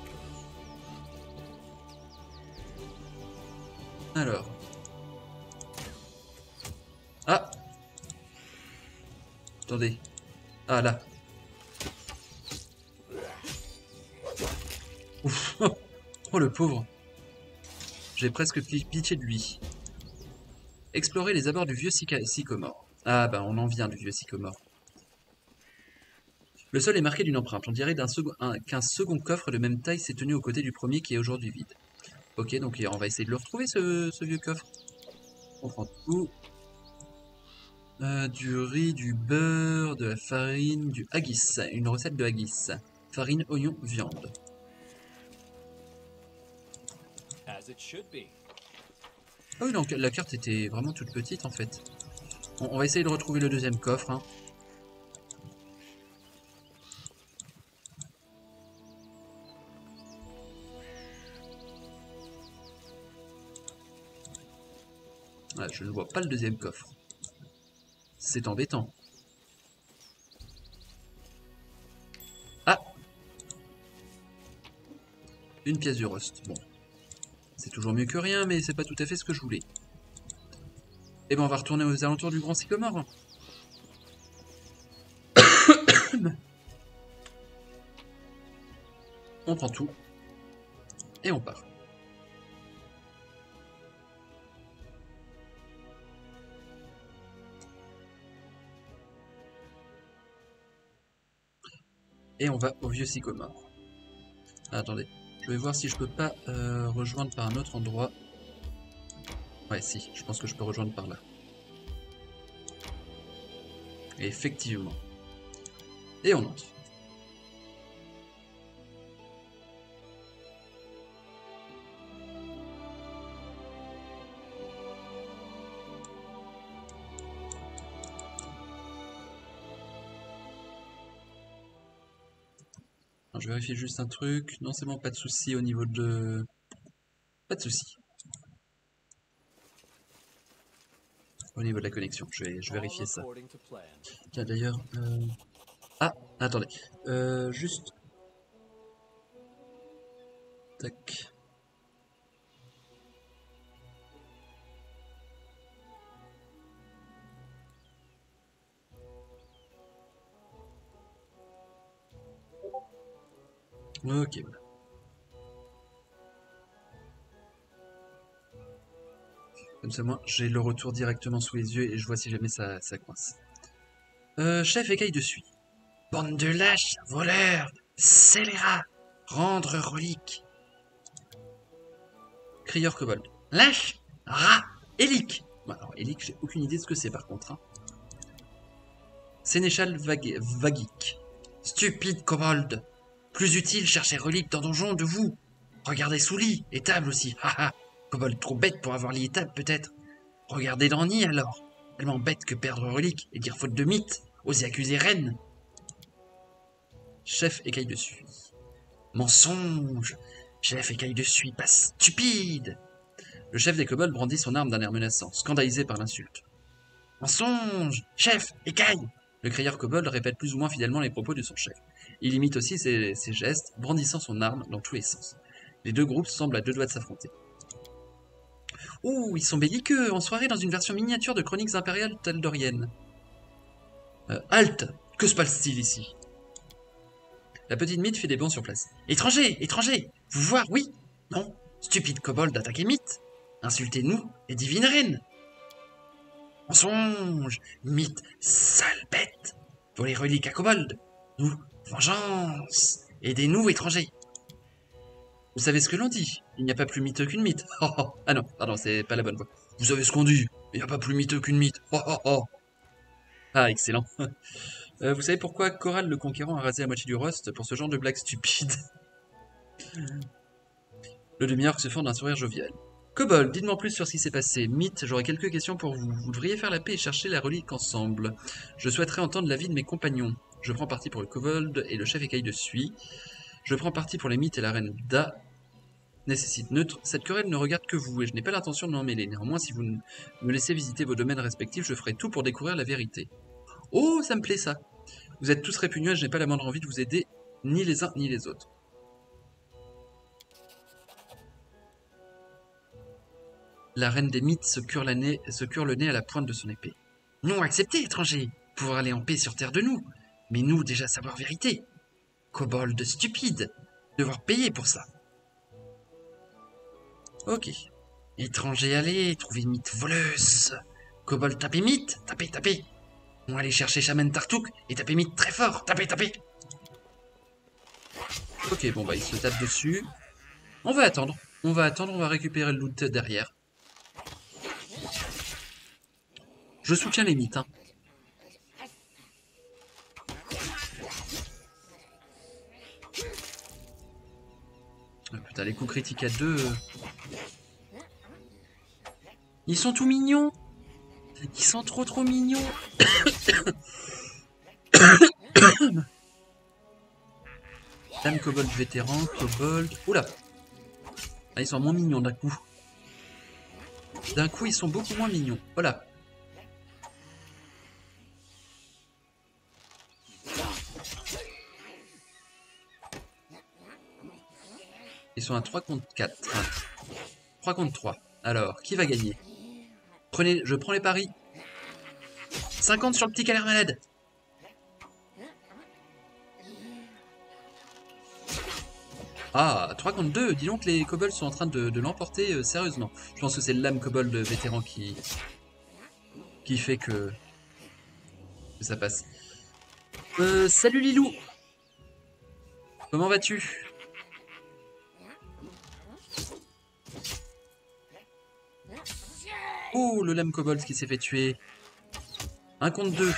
Alors. Ah! Attendez. Ah, là. Ouf. Oh, le pauvre. J'ai presque pitié de lui. Explorer les abords du vieux sycomore. Ah, bah on en vient du vieux sycomore. Le sol est marqué d'une empreinte. On dirait qu'un second coffre de même taille s'est tenu aux côtés du premier qui est aujourd'hui vide. Ok, donc on va essayer de le retrouver, ce vieux coffre. On prend tout. Du riz, du beurre, de la farine, du haggis. Une recette de haggis. Farine, oignon, viande. Ah oui, donc la carte était vraiment toute petite en fait. On va essayer de retrouver le deuxième coffre. Hein. Ah, je ne vois pas le deuxième coffre. C'est embêtant. Ah! Une pièce du rust. Bon. C'est toujours mieux que rien, mais c'est pas tout à fait ce que je voulais. Eh ben on va retourner aux alentours du grand sycomore. On prend tout. Et on part. Et on va au vieux sycomore. Ah, attendez. Je vais voir si je peux pas rejoindre par un autre endroit. Ouais, si. Je pense que je peux rejoindre par là. Et effectivement. Et on entre. Alors, je vérifie juste un truc. Non, c'est bon, pas de souci au niveau de... Pas de souci. Au niveau de la connexion, je vais vérifier ça. Tiens, d'ailleurs... Ah, attendez. Juste... Tac. Ok, voilà. Comme ça, moi, j'ai le retour directement sous les yeux et je vois si jamais ça coince. Chef écaille de suie. Bande de lâches, voleurs, scélérats, rendre relique. Crieur kobold. Lâche, rat, Élic. Bon, alors, Élic, j'ai aucune idée de ce que c'est par contre. Hein. Sénéchal Vagic. Stupide kobold. Plus utile chercher relique dans donjon de vous. Regardez sous lit, et table aussi. Haha. Kobold trop bête pour avoir lit et table peut-être. Regardez dans nid alors. Tellement bête que perdre relique et dire faute de mythe. Osez accuser reine. Chef écaille dessus. Mensonge. Chef écaille dessus, pas stupide. Le chef des kobolds brandit son arme d'un air menaçant, scandalisé par l'insulte. Mensonge. Chef écaille. Le crieur kobold répète plus ou moins fidèlement les propos de son chef. Il imite aussi ses gestes, brandissant son arme dans tous les sens. Les deux groupes semblent à deux doigts de s'affronter. Oh, ils sont belliqueux, en soirée dans une version miniature de Chroniques impériales taldoriennes. Halte! Que se passe-t-il ici? La petite mythe fait des bonds sur place. Étranger! Étranger! Vous voir, oui? Non? Stupide kobold d'attaquer mythe! Insultez-nous, les divines reines! Mensonge! Mythe, sale bête! Voler reliques à kobold! Nous, vengeance! Aidez-nous, étrangers! Vous savez ce que l'on dit? Il n'y a pas plus miteux qu'une mythe. Oh, oh. Ah non, pardon, c'est pas la bonne voix. Vous savez ce qu'on dit? Il n'y a pas plus miteux qu'une mythe. Oh, oh, oh. Ah, excellent. Vous savez pourquoi Coral le Conquérant a rasé la moitié du Rust pour ce genre de blague stupide? Le demi-orc se fend d'un sourire jovial. Kobold, dites-moi plus sur ce qui s'est passé. Mythe, j'aurais quelques questions pour vous. Vous devriez faire la paix et chercher la relique ensemble. Je souhaiterais entendre l'avis de mes compagnons. Je prends parti pour le Kobold et le chef écaille de suie. Je prends parti pour les mythes et la reine Da. Nécessite neutre. Cette querelle ne regarde que vous et je n'ai pas l'intention de m'en mêler. Néanmoins, si vous me laissez visiter vos domaines respectifs, je ferai tout pour découvrir la vérité. Oh, ça me plaît ça. Vous êtes tous répugnants et je n'ai pas la moindre envie de vous aider, ni les uns ni les autres. La reine des mythes se cure le nez à la pointe de son épée. Non, acceptez, étranger. Pouvoir aller en paix sur terre de nous. Mais nous, déjà savoir vérité. Kobold stupide. Devoir payer pour ça. Ok. Étranger, allez, trouvez mythe voleuse. Kobold, tapez mythe, tapez, tapez. On va aller chercher Shaman Tartouk et taper mythe très fort, tapez, tapez. Ok, bon bah il se tape dessus. On va attendre, on va récupérer le loot derrière. Je soutiens les mythes, hein. Ah, putain, les coups critiques à 2... Ils sont tout mignons. Ils sont trop mignons. Dame Kobold vétéran, Kobold... Oula. Ah, ils sont moins mignons d'un coup. D'un coup, ils sont beaucoup moins mignons. Voilà. Ils sont à 3 contre 4. 3 contre 3. Alors, qui va gagner? Je prends les paris. 50 sur le petit calère malade. Ah, 3 contre 2. Dis donc, les kobolds sont en train de l'emporter sérieusement. Je pense que c'est l'âme kobold vétéran qui fait que ça passe. Salut Lilou. Comment vas-tu? Oh, le lame kobold qui s'est fait tuer. 1 contre 2.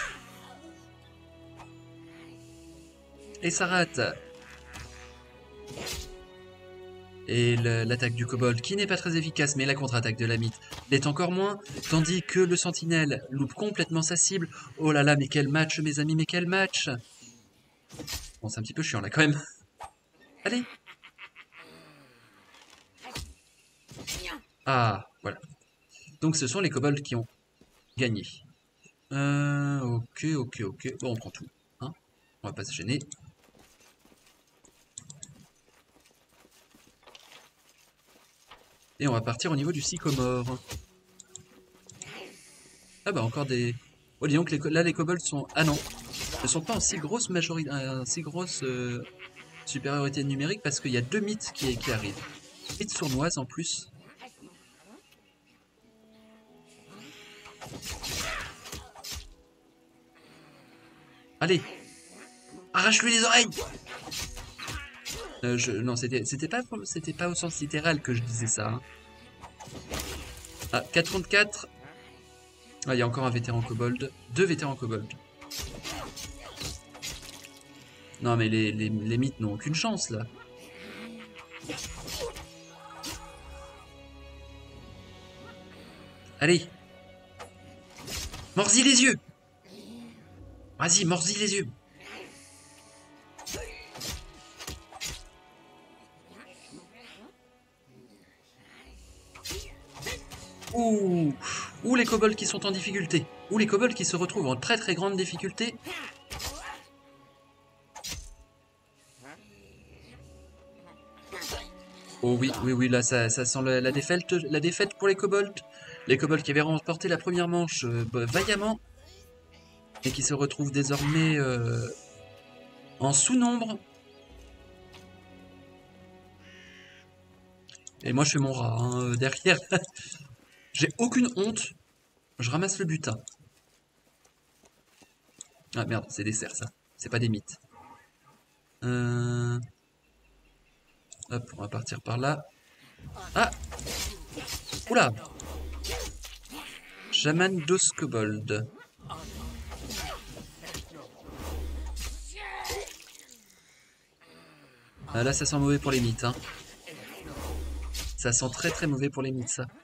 Et ça rate. Et l'attaque du kobold, qui n'est pas très efficace, mais la contre-attaque de la mythe l'est encore moins, tandis que le sentinelle loupe complètement sa cible. Oh là là, mais quel match, mes amis, mais quel match! Bon, c'est un petit peu chiant, là, quand même. Allez! Ah, voilà. Donc, ce sont les kobolds qui ont gagné. Ok. Bon, on prend tout. Hein, on va pas se gêner. Et on va partir au niveau du sycomore. Ah bah encore des... Oh dis donc, là les kobolds sont... Ah non, ne sont pas en si grosse majorité, si grosse supériorité numérique parce qu'il y a 2 mythes qui arrivent. Mythes sournoises en plus. Allez, arrache-lui les oreilles. Non, c'était pas au sens littéral que je disais ça. Hein. Ah, 4 contre 4. Ah, il y a encore un vétéran kobold. 2 vétérans kobold. Non, mais les mythes n'ont aucune chance, là. Allez. Mords-y les yeux. Vas-y, mords-y les yeux. Ouh. Ouh, les kobolds qui sont en difficulté. Ouh, les kobolds qui se retrouvent en très très grande difficulté. Oh oui, oui, oui, là ça sent la défaite pour les kobolds. Les kobolds qui avaient remporté la première manche vaillamment et qui se retrouvent désormais en sous-nombre. Et moi je fais mon rat hein, derrière. J'ai aucune honte. Je ramasse le butin. Ah merde, c'est des cerfs ça. C'est pas des mythes. Hop, on va partir par là. Ah! Oula! Shaman d'os kobold. Ah, là, ça sent mauvais pour les mythes. Hein. Ça sent très très mauvais pour les mythes, ça.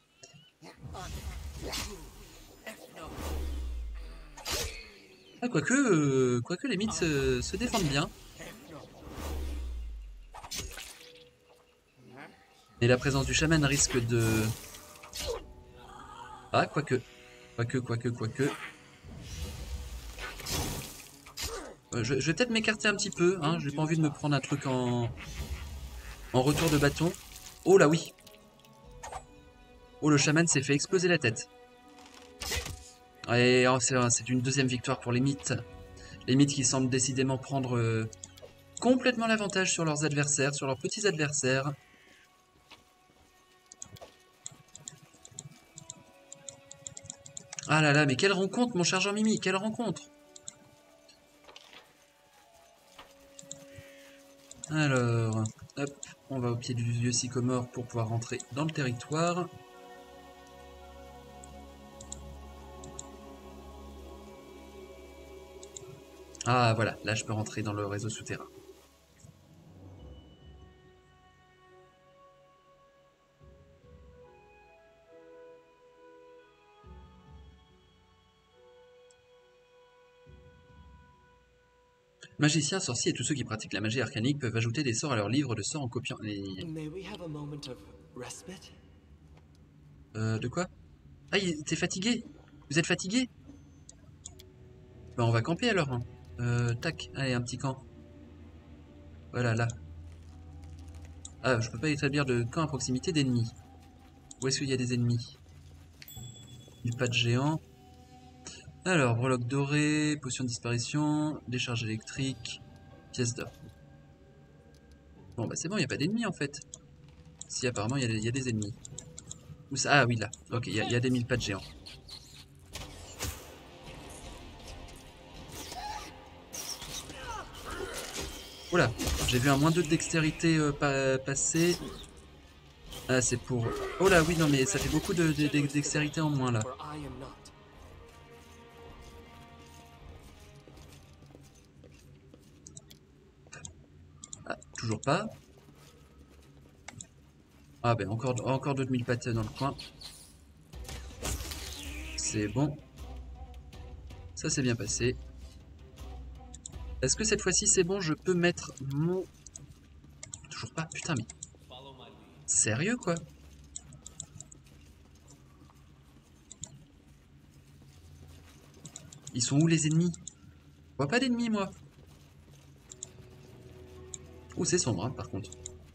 Ah, quoique les mythes se défendent bien. Et la présence du chaman risque de... Ah, quoique. Quoique. Je vais peut-être m'écarter un petit peu, hein. J'ai pas envie de me prendre un truc en retour de bâton. Oh là oui. Oh, le chaman s'est fait exploser la tête. Et oh, c'est une deuxième victoire pour les mythes. Les mythes qui semblent décidément prendre complètement l'avantage sur leurs adversaires, sur leurs petits adversaires. Ah là là, mais quelle rencontre, mon cher Jean-Mimi, quelle rencontre! Alors, hop, on va au pied du vieux sycomore pour pouvoir rentrer dans le territoire. Ah voilà, là je peux rentrer dans le réseau souterrain. Magiciens, sorciers et tous ceux qui pratiquent la magie arcanique peuvent ajouter des sorts à leur livre de sorts en copiant les... De quoi? Ah, t'es fatigué? Vous êtes fatigué? Bah on va camper alors. Hein. Tac, allez, un petit camp. Voilà, là. Ah, je peux pas établir de camp à proximité d'ennemis. Où est-ce qu'il y a des ennemis? Pas de géant. Alors, breloque dorée, potion de disparition, décharge électrique, pièce d'or. Bon bah c'est bon, il n'y a pas d'ennemis en fait. Si apparemment il y a des ennemis. Où ça? Ah oui là, ok, il y a des mille pas de géants. Oula, j'ai vu un -2 de dextérité passer. Ah c'est pour... Oh là oui non mais ça fait beaucoup de dextérité en moins là. Ah, toujours pas. Ah ben encore 2000 pattes dans le coin. C'est bon. Ça s'est bien passé. Est-ce que cette fois-ci c'est bon? Je peux mettre mon... Toujours pas, putain mais... Sérieux quoi? Ils sont où les ennemis? Je vois pas d'ennemis moi. Oh c'est sombre hein, par contre.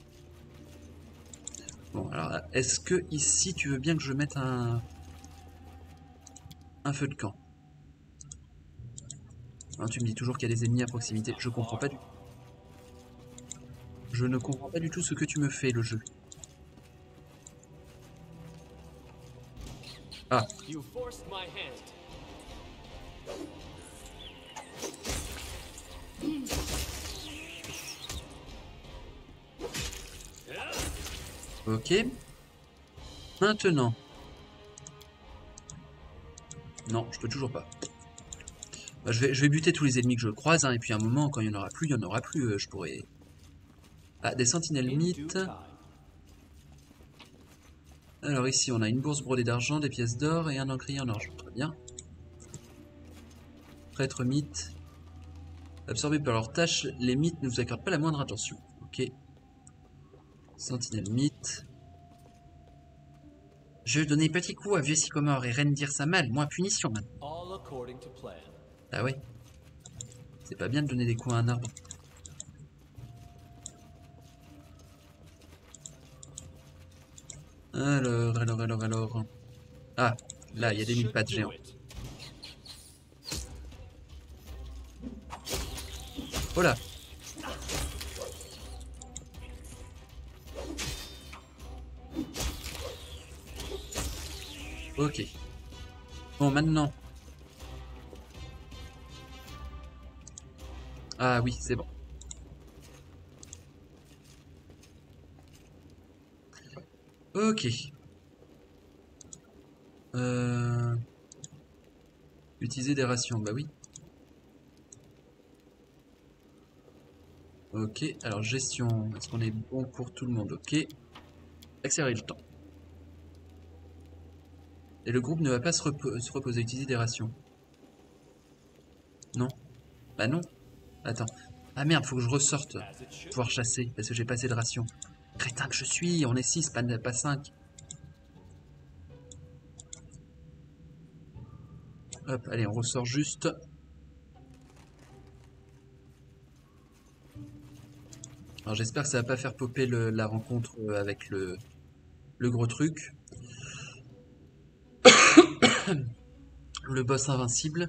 Bon alors est-ce que ici tu veux bien que je mette un feu de camp? Hein, tu me dis toujours qu'il y a des ennemis à proximité. Je comprends pas du tout. Je ne comprends pas du tout ce que tu me fais le jeu. Ah. Ok. Maintenant. Non, je peux toujours pas. Bah, je vais buter tous les ennemis que je croise, hein, et puis à un moment, quand il y en aura plus, il y en aura plus. Je pourrais... Ah, des sentinelles mythes. Alors ici, on a une bourse brodée d'argent, des pièces d'or et un encrier en argent. Très bien. Prêtre mythe. Absorbés par leurs tâches, les mythes ne vous accordent pas la moindre attention. Ok. Sentinelle mythe. Je vais donner petit coup à vieux sycomore et reine dire sa mal, moi punition maintenant. Ah ouais. C'est pas bien de donner des coups à un arbre. Alors. Ah, là, il y a des mille pattes géants. Oh là. Ok. Bon, maintenant. Ah oui, c'est bon. Ok. Utiliser des rations, bah oui. Ok, alors gestion, est-ce qu'on est bon pour tout le monde? Ok. Accélérer le temps. Et le groupe ne va pas se reposer, utiliser des rations. Non. Bah non. Attends. Ah merde, faut que je ressorte. Pouvoir chasser, parce que j'ai pas assez de rations. Crétin que je suis, on est 6, pas 5. Hop, allez, on ressort juste. Alors j'espère que ça va pas faire popper la rencontre avec le gros truc. Le boss invincible.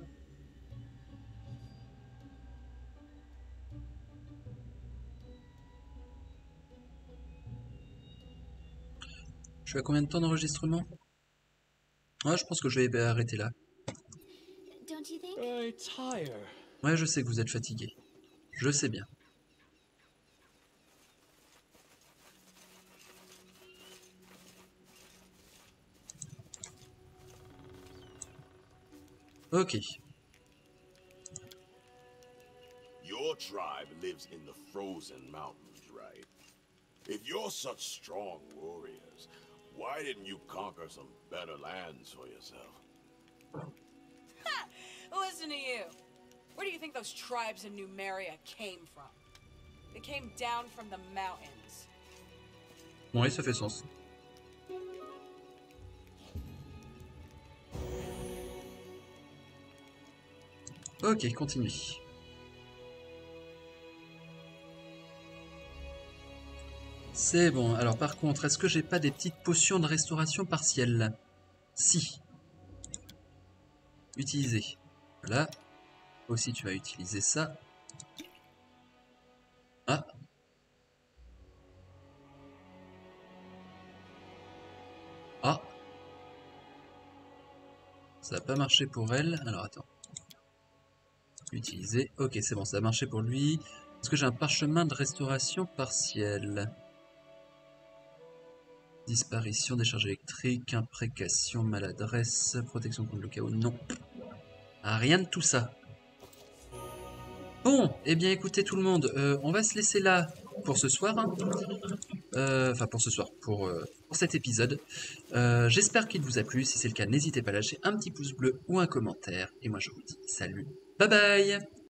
Je suis à combien de temps d'enregistrement? Ouais, je pense que je vais arrêter là. Ouais, je sais que vous êtes fatigué. Je sais bien. Ok. Your tribe lives in the frozen mountains, right? If you're such strong warriors, why didn't you conquer some better lands for yourself? Ha! Listen to you. Where do you think those tribes in Numeria came from? They came down from the mountains. Oui, ça fait sens. Ok, continue. C'est bon. Alors par contre, est-ce que j'ai pas des petites potions de restauration partielle? Si. Utiliser. Voilà. Aussi, tu vas utiliser ça. Ah. Ah. Ça n'a pas marché pour elle. Alors attends. Utiliser. Ok, c'est bon, ça a marché pour lui. Est-ce que j'ai un parchemin de restauration partielle? Disparition, décharge électrique, imprécation, maladresse, protection contre le chaos. Non. Ah, rien de tout ça. Bon, eh bien écoutez tout le monde, on va se laisser là pour ce soir. Hein. Enfin pour ce soir, pour cet épisode. J'espère qu'il vous a plu. Si c'est le cas, n'hésitez pas à lâcher un petit pouce bleu ou un commentaire. Et moi je vous dis salut, bye bye.